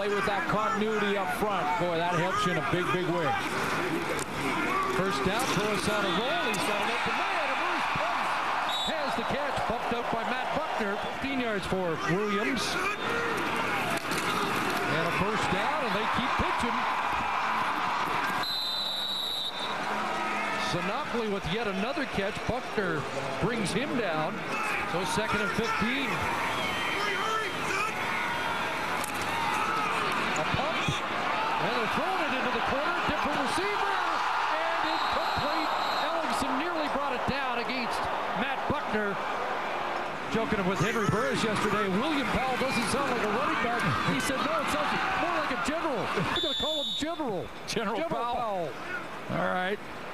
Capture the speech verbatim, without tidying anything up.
play with that continuity up front. Boy, that helps you in a big, big way. First down, Torres on a roll. He's got an open man. A Bruce Pump has the catch. Bumped out by Matt Bucknor. fifteen yards for Williams. And a first down, and they keep pitching. Sinopoli with yet another catch. Bucknor brings him down. So second and fifteen. A pump. And they're throwing it into the corner. Different receiver. And incomplete. Ellingson nearly brought it down against Matt Bucknor. Joking with Henry Burris yesterday. William Powell doesn't sound like a running back. He said, no, it sounds more like a general. We're going to call him General. General, General Powell. Powell. All right.